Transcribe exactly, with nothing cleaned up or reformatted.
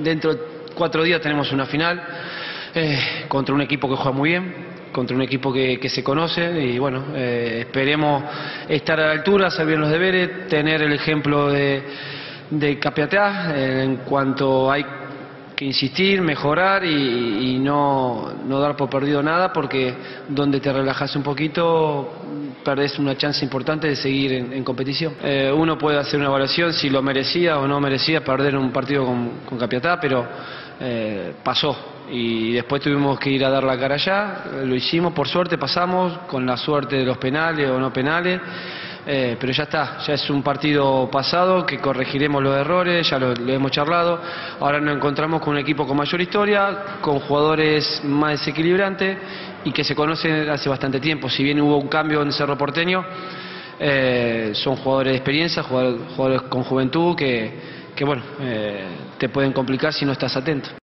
dentro de cuatro días tenemos una final eh, contra un equipo que juega muy bien, contra un equipo que, que se conoce y bueno, eh, esperemos estar a la altura, hacer bien los deberes, tener el ejemplo de, de Capiatá eh, en cuanto hay que insistir, mejorar y, y no, no dar por perdido nada, porque donde te relajas un poquito perdés una chance importante de seguir en, en competición. Eh, uno puede hacer una evaluación si lo merecía o no merecía perder un partido con, con Capiatá, pero eh, pasó y después tuvimos que ir a dar la cara allá, lo hicimos, por suerte pasamos, con la suerte de los penales o no penales. Eh, pero ya está, ya es un partido pasado, que corregiremos los errores, ya lo, lo hemos charlado. Ahora nos encontramos con un equipo con mayor historia, con jugadores más desequilibrantes y que se conocen hace bastante tiempo. Si bien hubo un cambio en Cerro Porteño, eh, son jugadores de experiencia, jugadores, jugadores con juventud que, que bueno, eh, te pueden complicar si no estás atento.